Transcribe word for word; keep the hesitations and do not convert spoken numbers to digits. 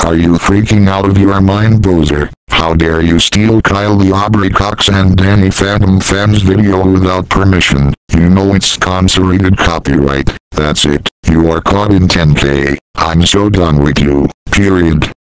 Are you freaking out of your mind, Bozer? How dare you steal Kyle the Aubrey Cox and Danny Phantom Fan's video without permission? You know it's sponsor-rated copyright. That's it. You are caught in ten K. I'm so done with you. Period.